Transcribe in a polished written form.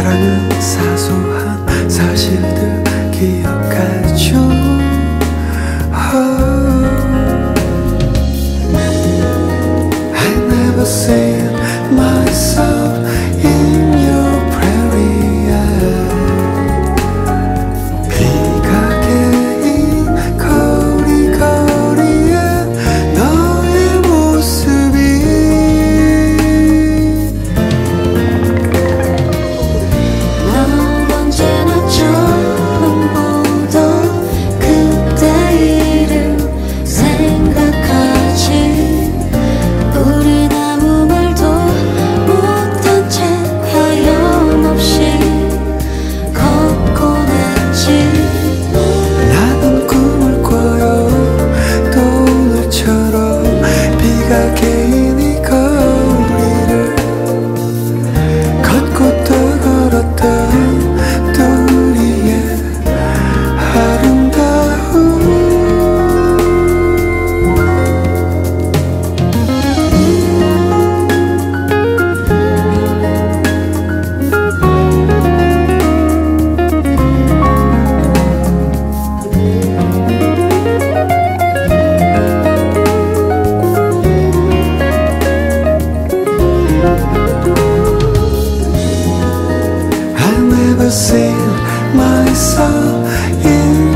사랑은 사소한 사실들 기억하죠. I never seen myself in your prairie. 비가 개인 거리거리에 너의 모습이 넌 언제나 처음 보던 그때 일을 생각하지. 우린 아무 말도 못한 채 하염없이 걷곤 했지. 나는 꿈을 꿔요. 또 오늘처럼 비가 개인 이 거리를 걷고 또 걸었던 또 우리의 아름다움. I've never seen myself in